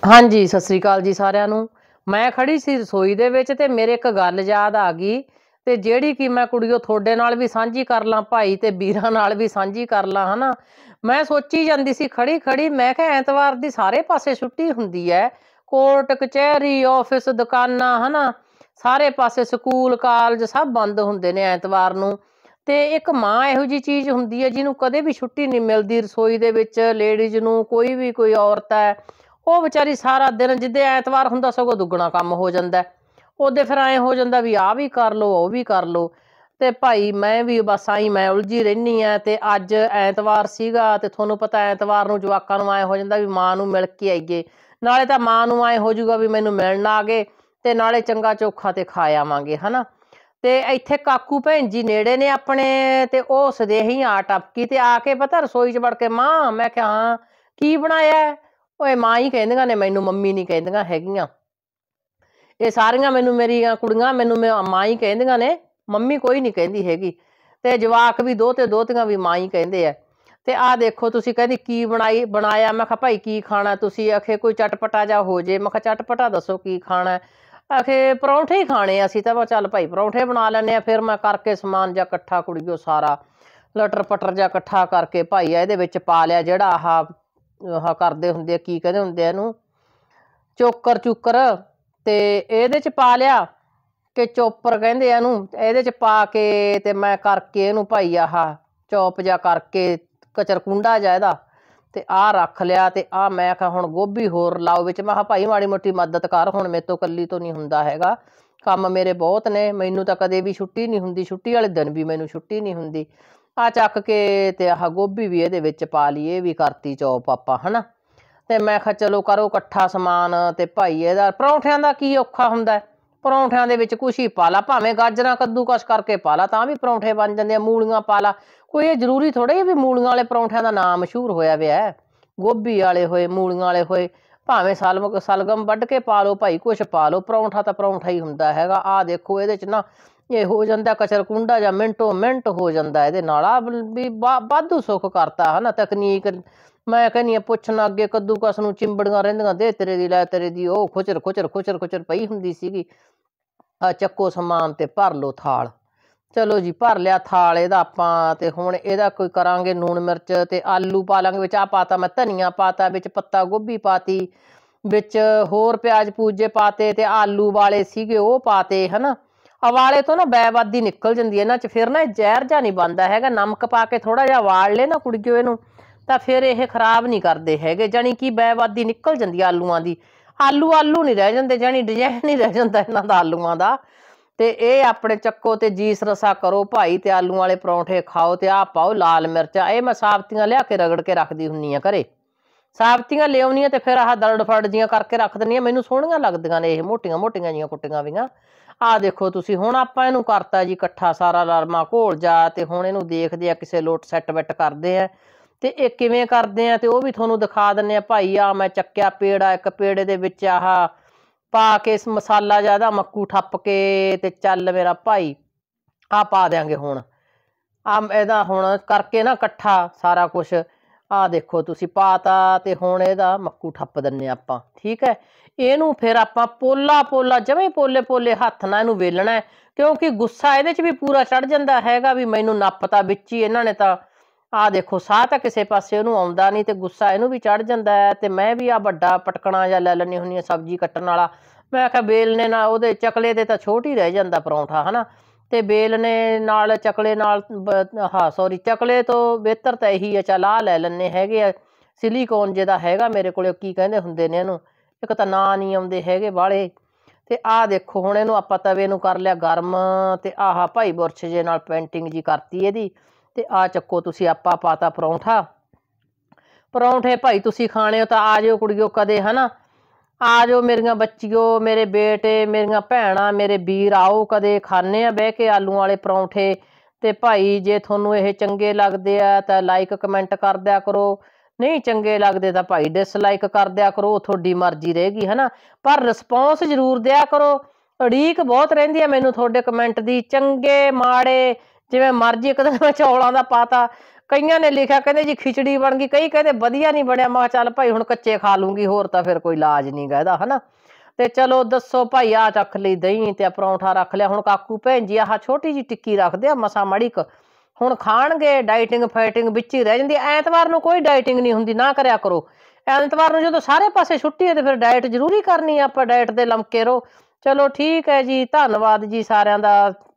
हाँ जी, सत श्री अकाल जी सारिਆਂ ਨੂੰ। मैं खड़ी सी रसोई ਦੇ ਵਿੱਚ ਤੇ ਮੇਰੇ ਇੱਕ ਗੱਲ ਯਾਦ ਆ ਗਈ ਤੇ ਜਿਹੜੀ ਕਿ ਮੈਂ ਕੁੜੀਓ ਤੁਹਾਡੇ ਨਾਲ ਵੀ ਸਾਂਝੀ ਕਰ ਲਾਂ ਭਾਈ ਤੇ ਵੀਰਾਂ ਨਾਲ ਵੀ ਸਾਂਝੀ ਕਰ ਲਾਂ ਹਨਾ। ਮੈਂ ਸੋਚੀ ਜਾਂਦੀ ਸੀ ਖੜੀ ਮੈਂ ਕਿਹਾ ਐਤਵਾਰ ਦੀ ਸਾਰੇ ਪਾਸੇ ਛੁੱਟੀ ਹੁੰਦੀ ਹੈ। ਕੋਰਟ ਕਚਹਿਰੀ ਆਫਿਸ ਦੁਕਾਨਾਂ ਹਨਾ, ਸਾਰੇ ਪਾਸੇ ਸਕੂਲ ਕਾਲਜ ਸਭ ਬੰਦ ਹੁੰਦੇ ਨੇ ਐਤਵਾਰ ਨੂੰ। ਤੇ ਇੱਕ ਮਾਂ ਇਹੋ ਜਿਹੀ ਚੀਜ਼ ਹੁੰਦੀ ਹੈ ਜਿਹਨੂੰ ਕਦੇ ਵੀ ਛੁੱਟੀ ਨਹੀਂ ਮਿਲਦੀ ਰਸੋਈ ਦੇ ਵਿੱਚ। ਲੇਡੀਜ਼ ਨੂੰ ਕੋਈ ਔਰਤ ਹੈ ਉਹ ਵਿਚਾਰੀ ਸਾਰਾ ਦਿਨ ਜਿੱਦੇ ਐਤਵਾਰ ਹੁੰਦਾ ਸਗੋਂ ਦੁੱਗਣਾ ਕੰਮ ਹੋ ਜਾਂਦਾ। ਉਹਦੇ ਫਿਰ ਐਂ ਹੋ ਜਾਂਦਾ ਵੀ ਆਹ ਵੀ ਕਰ ਲਓ ਉਹ ਵੀ ਕਰ ਲਓ। ਤੇ ਭਾਈ ਮੈਂ ਵੀ ਬਸ ਆਈ ਮੈਂ ਉਲਝੀ ਰਹਿੰਦੀ ਆ। ਤੇ ਅੱਜ ਐਤਵਾਰ ਸੀਗਾ ਤੇ ਤੁਹਾਨੂੰ ਪਤਾ ਐਤਵਾਰ ਨੂੰ ਜਵਾਕਾਂ ਨੂੰ ਐਂ ਹੋ ਜਾਂਦਾ ਵੀ ਮਾਂ ਨੂੰ ਮਿਲ ਕੇ ਆਈਏ। ਨਾਲੇ ਤਾਂ ਮਾਂ ਨੂੰ ਐਂ ਹੋ ਜਾਊਗਾ ਵੀ ਮੈਨੂੰ ਮਿਲਣ ਆ ਗਏ ਤੇ ਨਾਲੇ ਚੰਗਾ ਚੋਖਾ ਤੇ ਖਾ ਆਵਾਂਗੇ ਹਨਾ। ਤੇ ਇੱਥੇ ਕਾਕੂ ਭੈਣ ਜੀ ਨੇੜੇ ਨੇ ਆਪਣੇ ਤੇ ਉਹ ਸਦੇਹੀ ਆ ਟਪਕੀ ਤੇ ਆ ਕੇ ਪਤਾ ਰਸੋਈ 'ਚ ਵੜ ਕੇ ਮਾਂ। ਮੈਂ ਕਿਹਾ ਹਾਂ ਕੀ ਬਣਾਇਆ? ਓਏ ਮਾਂ ਹੀ ਕਹਿੰਦੀਆਂ ਨੇ ਮੈਨੂੰ, ਮੰਮੀ ਨਹੀਂ ਕਹਿੰਦੀਆਂ ਹੈਗੀਆਂ। ਇਹ ਸਾਰੀਆਂ ਮੈਨੂੰ ਮੇਰੀਆਂ ਕੁੜੀਆਂ ਮੈਨੂੰ ਮਾਂ ਹੀ ਕਹਿੰਦੀਆਂ ਨੇ, ਮੰਮੀ ਕੋਈ ਨਹੀਂ ਕਹਿੰਦੀ ਹੈਗੀ। ਤੇ ਜਵਾਕ ਵੀ ਦੋਤੇ ਦੋਤੀਆਂ ਵੀ ਮਾਂ ਹੀ ਕਹਿੰਦੇ ਆ। ਤੇ ਆਹ ਦੇਖੋ ਤੁਸੀਂ ਕਹਿੰਦੀ ਕੀ ਬਣਾਇਆ। ਮੈਂ ਕਿਹਾ ਭਾਈ ਕੀ ਖਾਣਾ ਤੁਸੀਂ? ਆਖੇ ਕੋਈ ਚਟਪਟਾ ਜਾ ਹੋ ਜੇ। ਮੈਂ ਕਿਹਾ ਚਟਪਟਾ ਦੱਸੋ ਕੀ ਖਾਣਾ? ਆਖੇ ਪਰੌਂਠੇ ਹੀ ਖਾਣੇ ਅਸੀਂ ਤਾਂ। ਚੱਲ ਭਾਈ ਪਰੌਂਠੇ ਬਣਾ ਲੈਂਦੇ ਆ। ਫਿਰ ਮੈਂ ਕਰਕੇ ਸਮਾਨ ਜਾਂ ਇਕੱਠਾ ਕੁੜੀਓ ਸਾਰਾ ਲਟਰ ਪਟਰ ਜਿਹਾ ਇਕੱਠਾ ਕਰਕੇ ਭਾਈ ਇਹਦੇ ਵਿੱਚ ਪਾ ਲਿਆ ਜਿਹੜਾ ਆਹ ਕਰਦੇ ਹੁੰਦੇ ਆ ਕੀ ਕਹਿੰਦੇ ਹੁੰਦੇ ਆ ਇਹਨੂੰ, ਚੋਕਰ ਚੂਕਰ। ਤੇ ਇਹਦੇ 'ਚ ਪਾ ਲਿਆ ਕਿ ਚੋਪਰ ਕਹਿੰਦੇ ਆ ਇਹਨੂੰ। ਇਹਦੇ 'ਚ ਪਾ ਕੇ ਤੇ ਮੈਂ ਕਰਕੇ ਇਹਨੂੰ ਭਾਈ ਆਹ ਚੌਪ ਜਿਹਾ ਕਰਕੇ ਕਚਰਕੁੰਡਾ ਜਿਹਾ ਇਹਦਾ ਤੇ ਆਹ ਰੱਖ ਲਿਆ। ਤੇ ਆਹ ਮੈਂ ਕਿਹਾ ਹੁਣ ਗੋਭੀ ਹੋਰ ਲਾਓ ਵਿੱਚ। ਮੈਂ ਕਿਹਾ ਭਾਈ ਮਾੜੀ ਮੋਟੀ ਮਦਦ ਕਰ, ਹੁਣ ਮੇਰੇ ਤੋਂ ਇਕੱਲੀ ਤੋਂ ਨਹੀਂ ਹੁੰਦਾ ਹੈਗਾ ਕੰਮ, ਮੇਰੇ ਬਹੁਤ ਨੇ। ਮੈਨੂੰ ਤਾਂ ਕਦੇ ਵੀ ਛੁੱਟੀ ਨਹੀਂ ਹੁੰਦੀ, ਛੁੱਟੀ ਵਾਲੇ ਦਿਨ ਵੀ ਮੈਨੂੰ ਛੁੱਟੀ ਨਹੀਂ ਹੁੰਦੀ। ਆਹ ਚੱਕ ਕੇ ਤੇ ਆਹ ਗੋਭੀ ਵੀ ਇਹਦੇ ਵਿੱਚ ਪਾ ਲਈ, ਇਹ ਵੀ ਕਰਤੀ ਚੌਪ ਆਪਾਂ ਹਨਾ। ਤੇ ਮੈਂ ਕਿਹਾ ਚਲੋ ਕਰੋ ਇਕੱਠਾ ਸਮਾਨ। ਤੇ ਭਾਈ ਇਹਦਾ ਪਰੌਂਠਿਆਂ ਦਾ ਕੀ ਔਖਾ ਹੁੰਦਾ? ਪਰੌਂਠਿਆਂ ਦੇ ਵਿੱਚ ਕੁਛ ਹੀ ਪਾ ਲਾ, ਭਾਵੇਂ ਗਾਜਰਾਂ ਕੱਦੂਕਸ ਕਰਕੇ ਪਾ ਲਾ ਤਾਂ ਵੀ ਪਰੌਂਠੇ ਬਣ ਜਾਂਦੇ ਆ। ਮੂਲੀਆਂ ਪਾ ਲਾ, ਕੋਈ ਇਹ ਜ਼ਰੂਰੀ ਥੋੜ੍ਹਾ ਵੀ ਮੂਲੀਆਂ ਵਾਲੇ ਪਰੌਂਠਿਆਂ ਦਾ ਨਾਮ ਮਸ਼ਹੂਰ ਹੋਇਆ ਵਿਆ। ਗੋਭੀ ਵਾਲੇ ਹੋਏ, ਮੂਲੀਆਂ ਵਾਲੇ ਹੋਏ, ਭਾਵੇਂ ਸਲਗਮ ਵੱਢ ਕੇ ਪਾ ਲਓ ਭਾਈ, ਕੁਛ ਪਾ ਲਓ, ਪਰੌਂਠਾ ਤਾਂ ਪਰੌਂਠਾ ਹੀ ਹੁੰਦਾ ਹੈਗਾ। ਆਹ ਦੇਖੋ ਇਹਦੇ 'ਚ ਨਾ ਇਹ ਹੋ ਜਾਂਦਾ ਕਚਰਕੁੰਡਾ ਜਾਂ ਮਿੰਟੋ ਮਿੰਟ ਹੋ ਜਾਂਦਾ ਇਹਦੇ ਨਾਲ। ਆ ਵੀ ਵਾਧੂ ਸੁੱਖ ਕਰਤਾ ਹਨਾ ਤਕਨੀਕ। ਮੈਂ ਕਹਿੰਦੀ ਹਾਂ ਪੁੱਛਣਾ ਅੱਗੇ ਕੱਦੂਕਸ ਨੂੰ ਚਿੰਬੜੀਆਂ ਰਹਿੰਦੀਆਂ, ਦੇ ਤੇਰੇ ਦੀ ਲੈ ਤੇਰੇ ਦੀ, ਉਹ ਖੁਚਰ ਪਈ ਹੁੰਦੀ ਸੀਗੀ। ਆ ਚੱਕੋ ਸਮਾਨ ਤੇ ਭਰ ਲਓ ਥਾਲ। ਚਲੋ ਜੀ ਭਰ ਲਿਆ ਥਾਲ ਇਹਦਾ ਆਪਾਂ। ਤੇ ਹੁਣ ਇਹਦਾ ਕੋਈ ਕਰਾਂਗੇ ਲੂਣ ਮਿਰਚ ਤੇ ਆਲੂ ਪਾ ਲਾਂਗੇ ਵਿੱਚ। ਆਹ ਪਾਤਾ ਮੈਂ ਧਨੀਆ ਪਾਤਾ ਵਿੱਚ, ਪੱਤਾ ਗੋਭੀ ਪਾਤੀ ਵਿੱਚ, ਹੋਰ ਪਿਆਜ਼ ਪੂਜੇ ਪਾਤੇ ਤੇ ਆਲੂ ਵਾਲੇ ਸੀਗੇ ਉਹ ਪਾਤੇ ਹਨਾ। ਉਬਾਲੇ ਤੋਂ ਨਾ ਬੈਬਾਦੀ ਨਿਕਲ ਜਾਂਦੀ ਹੈ ਇਹਨਾਂ 'ਚ, ਫਿਰ ਨਾ ਇਹ ਜ਼ਹਿਰ ਜਿਹਾ ਨਹੀਂ ਬਣਦਾ ਹੈਗਾ। ਨਮਕ ਪਾ ਕੇ ਥੋੜ੍ਹਾ ਜਿਹਾ ਉਬਾਲ ਲੈ ਨਾ ਕੁੜੀਓ ਇਹਨੂੰ ਤਾਂ ਫਿਰ ਇਹ ਖਰਾਬ ਨਹੀਂ ਕਰਦੇ ਹੈਗੇ। ਜਾਣੀ ਕਿ ਬੈਬਾਦੀ ਨਿਕਲ ਜਾਂਦੀ ਆਲੂਆਂ ਦੀ। ਆਲੂ ਨਹੀਂ ਰਹਿ ਜਾਂਦੇ, ਜਾਣੀ ਡਿਜ਼ਾਈਨ ਨਹੀਂ ਰਹਿ ਜਾਂਦਾ ਇਹਨਾਂ ਦਾ ਆਲੂਆਂ ਦਾ। ਤੇ ਇਹ ਆਪਣੇ ਚੱਕੋ ਤੇ ਜੀਸ ਰਸਾ ਕਰੋ ਭਾਈ ਤੇ ਆਲੂਆਂ ਵਾਲੇ ਪਰੌਂਠੇ ਖਾਓ। ਤੇ ਆਹ ਪਾਓ ਲਾਲ ਮਿਰਚਾਂ, ਇਹ ਮੈਂ ਸਾਬਤੀਆਂ ਲਿਆ ਕੇ ਰਗੜ ਕੇ ਰੱਖਦੀ ਹੁੰਦੀ ਹਾਂ ਘਰੇ। ਸਾਬਤੀਆਂ ਲਿਆਉਣੀਆਂ ਤੇ ਫਿਰ ਆਹ ਦਰੜ ਫੜ ਜੀਆਂ ਕਰਕੇ ਰੱਖ ਦਿੰਦੀ ਹਾਂ। ਮੈਨੂੰ ਸੋਹਣੀਆਂ ਲੱਗਦੀਆਂ ਨੇ ਇਹ ਮੋਟੀਆਂ ਮੋਟੀਆਂ ਜੀਆਂ ਕੁੱਟੀਆਂ ਵੀਆਂ। ਆਹ ਦੇਖੋ ਤੁਸੀਂ ਹੁਣ ਆਪਾਂ ਇਹਨੂੰ ਕਰਤਾ ਜੀ ਇਕੱਠਾ ਸਾਰਾ ਲਰਮਾ ਘੋਲ ਜਾ। ਤੇ ਹੁਣ ਇਹਨੂੰ ਦੇਖਦੇ ਆ ਕਿਸੇ ਲੋਟ ਸੈੱਟ ਵੈਟ ਕਰਦੇ ਆ ਤੇ ਇਹ ਕਿਵੇਂ ਕਰਦੇ ਆ ਤੇ ਉਹ ਵੀ ਤੁਹਾਨੂੰ ਦਿਖਾ ਦਿੰਦੇ ਆ ਭਾਈ। ਆ ਮੈਂ ਚੱਕਿਆ ਪੇੜਾ, ਇੱਕ ਪੇੜੇ ਦੇ ਵਿੱਚ ਆਹ ਪਾ ਕੇ ਮਸਾਲਾ ਜਿਆਦਾ ਮੱਕੂ ਠੱਪ ਕੇ ਤੇ ਚੱਲ ਮੇਰਾ ਭਾਈ ਆਹ ਪਾ ਦਿਆਂਗੇ ਹੁਣ। ਆ ਇਹਦਾ ਹੁਣ ਕਰਕੇ ਨਾ ਇਕੱਠਾ ਸਾਰਾ ਕੁਛ। ਆਹ ਦੇਖੋ ਤੁਸੀਂ ਪਾਤਾ ਤੇ ਹੁਣ ਇਹਦਾ ਮੱਕੂ ਠੱਪ ਦਿੰਦੇ ਆਪਾਂ, ਠੀਕ ਹੈ। ਇਹਨੂੰ ਫਿਰ ਆਪਾਂ ਪੋਲਾ ਜਵੇਂ ਪੋਲੇ ਹੱਥ ਨਾਲ ਇਹਨੂੰ ਵੇਲਣਾ, ਕਿਉਂਕਿ ਗੁੱਸਾ ਇਹਦੇ 'ਚ ਵੀ ਪੂਰਾ ਚੜ ਜਾਂਦਾ ਹੈਗਾ ਵੀ ਮੈਨੂੰ ਨੱਪਤਾ ਵਿੱਚ ਹੀ ਇਹਨਾਂ ਨੇ ਤਾਂ। ਆਹ ਦੇਖੋ ਸਾਹ ਤਾਂ ਕਿਸੇ ਪਾਸੇ ਉਹਨੂੰ ਆਉਂਦਾ ਨਹੀਂ ਤੇ ਗੁੱਸਾ ਇਹਨੂੰ ਵੀ ਚੜ ਜਾਂਦਾ ਹੈ। ਤੇ ਮੈਂ ਵੀ ਆਹ ਵੱਡਾ ਪਟਕਣਾ ਜਾਂ ਲੈ ਲੈਂਦੀ ਹੁੰਦੀ ਹਾਂ ਸਬਜ਼ੀ ਕੱਟਣ ਵਾਲਾ। ਮੈਂ ਆਖਿਆ ਬੇਲਣੇ ਨਾਲ ਉਹਦੇ ਚਕਲੇ ਦੇ ਤਾਂ ਛੋਟ ਹੀ ਰਹਿ ਜਾਂਦਾ ਪਰੌਂਠਾ ਹਨਾ। ਤੇ ਬੇਲਣੇ ਨਾਲ ਚਕਲੇ ਨਾਲ ਚਕਲੇ ਤੋਂ ਬਿਹਤਰ ਤਾਂ ਇਹੀ ਹੈ। ਚੱਲ ਆਹ ਲੈ ਲੈਂਦੇ ਹੈਗੇ ਆ ਸਿਲੀਕੋਨ ਜਿਹਦਾ ਹੈਗਾ ਮੇਰੇ ਕੋਲੇ, ਕੀ ਕਹਿੰਦੇ ਹੁੰਦੇ ਨੇ ਇਹਨੂੰ, ਇੱਕ ਤਾਂ ਨਾਂ ਨਹੀਂ ਆਉਂਦੇ ਹੈਗੇ ਬਾਹਲੇ। ਤੇ ਆਹ ਦੇਖੋ ਹੁਣ ਇਹਨੂੰ ਆਪਾਂ ਤਵੇ ਨੂੰ ਕਰ ਲਿਆ ਗਰਮ ਤੇ ਆਹ ਭਾਈ ਬੁਰਸ਼ ਜੇ ਨਾਲ ਪੇਂਟਿੰਗ ਜੀ ਕਰਤੀ ਇਹਦੀ। ਤੇ ਆਹ ਚੱਕੋ ਤੁਸੀਂ ਆਪਾਂ ਪਾਤਾ ਪਰੌਂਠੇ ਭਾਈ ਤੁਸੀਂ ਖਾਣੇ ਹੋ ਤਾਂ ਆ ਜਾਓ ਕੁੜੀਓ ਕਦੇ ਹਨਾ। ਆ ਜਾਓ ਮੇਰੀਆਂ ਬੱਚੀਓ, ਮੇਰੇ ਬੇਟੇ, ਮੇਰੀਆਂ ਭੈਣਾਂ, ਮੇਰੇ ਵੀਰ, ਆਓ ਕਦੇ ਖਾਂਦੇ ਆ ਬਹਿ ਕੇ ਆਲੂਆਂ ਵਾਲੇ ਪਰੌਂਠੇ। ਤੇ ਭਾਈ ਜੇ ਤੁਹਾਨੂੰ ਇਹ ਚੰਗੇ ਲੱਗਦੇ ਆ ਤਾਂ ਲਾਈਕ ਕਮੈਂਟ ਕਰ ਦਿਆ ਕਰੋ, ਨਹੀਂ ਚੰਗੇ ਲੱਗਦੇ ਤਾਂ ਭਾਈ ਡਿਸਲਾਈਕ ਕਰ ਦਿਆ ਕਰੋ, ਉਹ ਤੁਹਾਡੀ ਮਰਜ਼ੀ ਰਹੇਗੀ ਹਨਾ। ਪਰ ਰਿਸਪੌਂਸ ਜ਼ਰੂਰ ਦਿਆ ਕਰੋ। ਉਡੀਕ ਬਹੁਤ ਰਹਿੰਦੀ ਆ ਮੈਨੂੰ ਤੁਹਾਡੇ ਕਮੈਂਟ ਦੀ, ਚੰਗੇ ਮਾੜੇ ਜਿਵੇਂ ਮਰਜ਼ੀ। ਇੱਕ ਦਿਨ ਮੈਂ ਚੌਲਾਂ ਦਾ ਪਾਤਾ ਕਈਆਂ ਨੇ ਲਿਖਿਆ ਕਹਿੰਦੇ ਜੀ ਖਿਚੜੀ ਬਣ ਗਈ, ਕਈ ਕਹਿੰਦੇ ਵਧੀਆ ਨਹੀਂ ਬਣਿਆ। ਮੈਂ ਕਿਹਾ ਚੱਲ ਭਾਈ ਹੁਣ ਕੱਚੇ ਖਾ ਲੂੰਗੀ, ਹੋਰ ਤਾਂ ਫਿਰ ਕੋਈ ਇਲਾਜ ਨਹੀਂ ਗਾ ਇਹਦਾ, ਹਨਾ। ਤੇ ਚਲੋ ਦੱਸੋ ਭਾਈ, ਆਹ ਚੱਖ ਲਈ ਦਹੀਂ ਤੇ ਪਰੌਂਠਾ ਰੱਖ ਲਿਆ। ਹੁਣ ਕਾਕੂ ਭੈਣ ਜੀ ਆਹ ਛੋਟੀ ਜਿਹੀ ਟਿੱਕੀ ਰੱਖਦੇ ਆ ਮਸਾ ਮੜੀ ਕ, ਹੁਣ ਖਾਣਗੇ ਡਾਈਟਿੰਗ ਫਾਈਟਿੰਗ ਵਿੱਚ ਹੀ ਰਹਿ ਜਾਂਦੀ। ਐਤਵਾਰ ਨੂੰ ਕੋਈ ਡਾਈਟਿੰਗ ਨਹੀਂ ਹੁੰਦੀ, ਨਾ ਕਰਿਆ ਕਰੋ। ਐਤਵਾਰ ਨੂੰ ਜਦੋਂ ਸਾਰੇ ਪਾਸੇ ਛੁੱਟੀ ਹੈ ਤੇ ਫਿਰ ਡਾਇਟ ਜ਼ਰੂਰੀ ਕਰਨੀ ਆ ਆਪਾਂ, ਡਾਇਟ ਦੇ ਲਮਕੇ ਰਹੋ। ਚਲੋ ਠੀਕ ਹੈ ਜੀ, ਧੰਨਵਾਦ ਜੀ ਸਾਰਿਆਂ ਦਾ।